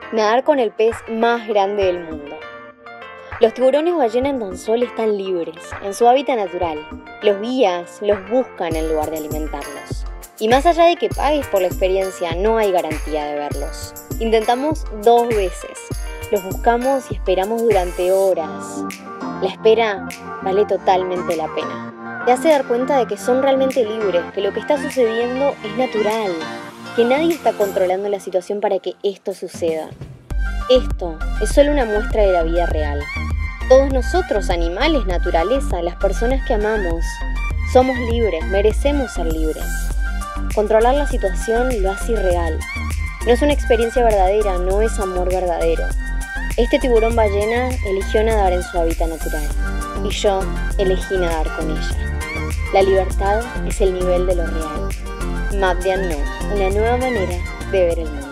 Nadar con el pez más grande del mundo. Los tiburones ballena en Donsol están libres, en su hábitat natural. Los guías los buscan en lugar de alimentarlos. Y más allá de que pagues por la experiencia, no hay garantía de verlos. Intentamos 2 veces. Los buscamos y esperamos durante horas. La espera vale totalmente la pena. Te hace dar cuenta de que son realmente libres, que lo que está sucediendo es natural, que nadie está controlando la situación para que esto suceda. Esto es solo una muestra de la vida real. Todos nosotros, animales, naturaleza, las personas que amamos, somos libres, merecemos ser libres. Controlar la situación lo hace irreal. No es una experiencia verdadera, no es amor verdadero. Este tiburón ballena eligió nadar en su hábitat natural y yo elegí nadar con ella. La libertad es el nivel de lo real. Map de Unknown, una nueva manera de ver el mundo.